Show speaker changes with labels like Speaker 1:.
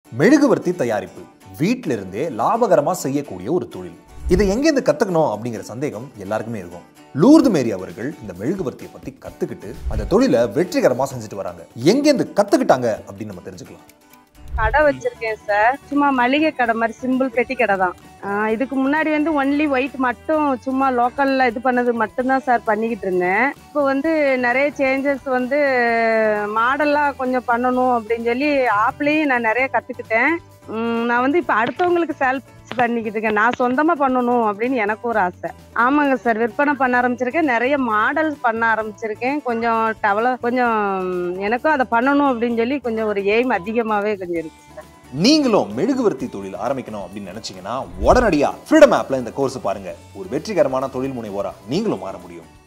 Speaker 1: மெழுகுவர்த்தி தயாரிப்பு வீட்டில இருந்தே லாபகரமா செய்யக்கூடிய ஒரு தொழில். இதை எங்கேருந்து கத்துக்கணும் அப்படிங்கிற சந்தேகம் எல்லாருக்குமே இருக்கும். லூர்து மேரி அவர்கள் இந்த மெழுகுவர்த்தியை பத்தி கத்துக்கிட்டு அந்த தொழிலை வெற்றிகரமா செஞ்சுட்டு வராங்க. எங்கேருந்து கத்துக்கிட்டாங்க அப்படின்னு நம்ம தெரிஞ்சுக்கலாம்.
Speaker 2: கடை வச்சிருக்கேன் சார். சும்மா மளிகை கடை மாதிரி, சிம்பிள் பெட்டி கடை தான். இதுக்கு முன்னாடி வந்து ஒன்லி ஒயிட் மட்டும் சும்மா லோக்கல்ல இது பண்ணது மட்டும்தான் சார் பண்ணிக்கிட்டு இருந்தேன். இப்போ வந்து நிறைய சேஞ்சஸ் வந்து மாடல்லாம் கொஞ்சம் பண்ணணும் அப்படின்னு சொல்லி ஆப்லேயும் நான் நிறைய கத்துக்கிட்டேன். நான் வந்து இப்போ அடுத்தவங்களுக்கு சேல் பண்ணிக்கிட்டு இருக்கேன். நான் சொந்தமா பண்ணணும் அப்படின்னு எனக்கு ஒரு ஆசை. ஆமாங்க சார், விற்பனை பண்ண ஆரம்பிச்சிருக்கேன். நிறைய மாடல் பண்ண ஆரம்பிச்சிருக்கேன். கொஞ்சம் கொஞ்சம் எனக்கும் அதை பண்ணணும் அப்படின்னு சொல்லி கொஞ்சம் ஒரு எய்ம் அதிகமாவே கொஞ்சம் இருக்கு சார்.
Speaker 1: நீங்களும் மெழுகுவர்த்தி தொழில் ஆரம்பிக்கணும் அப்படின்னு நினைச்சீங்கன்னா உடனடியா ஃப்ரீடம் ஆப்ல இந்த கோர்ஸ் பாருங்க. ஒரு வெற்றிகரமான தொழில் முனைவோரா நீங்களும் மாற முடியும்.